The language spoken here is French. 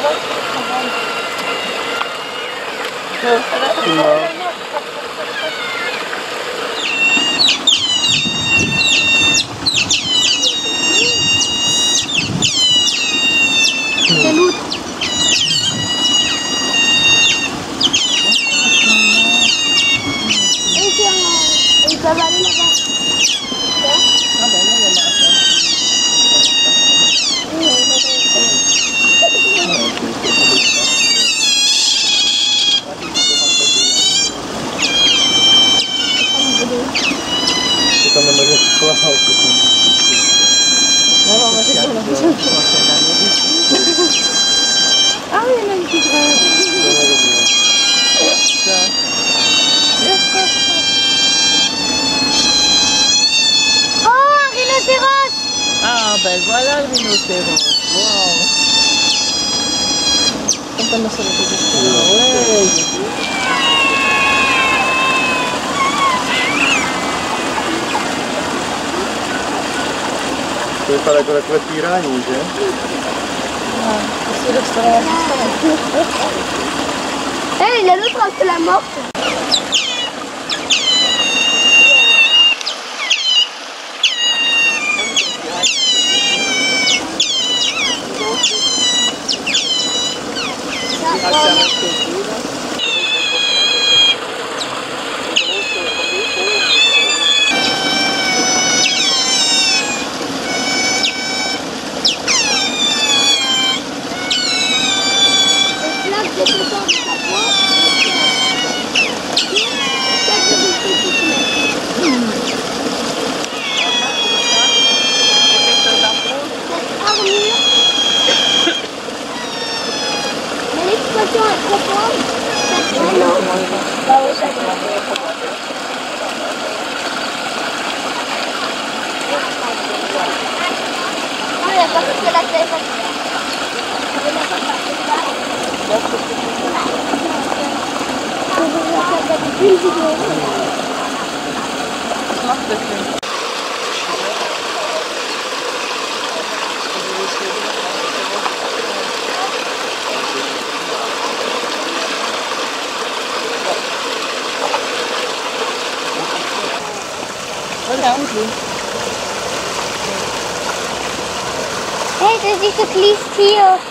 C'est l'autre. Et ça va aller là-bas. Ah ben là, il y a la C'est comme le modèle soir. Non, moi j'ai pas l'impression. Ah oui, il y en a une qui grimpe. Oh, un rhinocéros! Ah ben voilà le rhinocéros. Wow. Contame sur le côté. Ah ouais. Deve fare con la tua piranha, C'est l'expérience. Eh, il y a l'autre, c'est la morte. L'expression est profonde. Il n'y a pas que la tête. Hey, das ist ein kleines Tier.